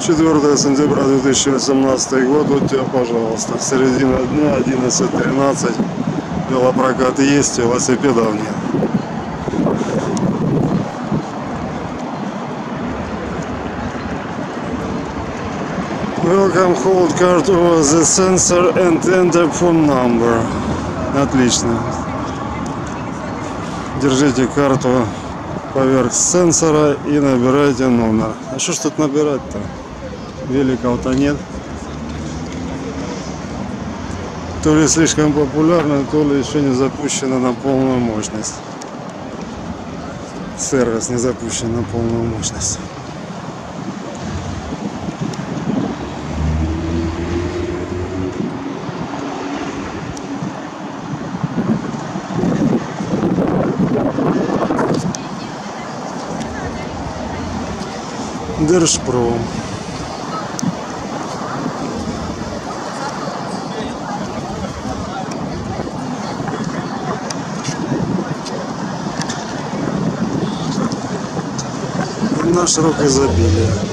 4 сентября 2018 год. Вот тебе, пожалуйста, середина дня, 11:13. Велопрокат есть, велосипедов нет. Welcome, hold card over the sensor and enter phone number. Отлично. Держите карту поверх сенсора и набирайте номер. А что ж тут набирать-то? Великов-то нет. То ли слишком популярно, то ли еще не запущено на полную мощность. Сервис не запущен на полную мощность. Держпром. На широкое изобилие.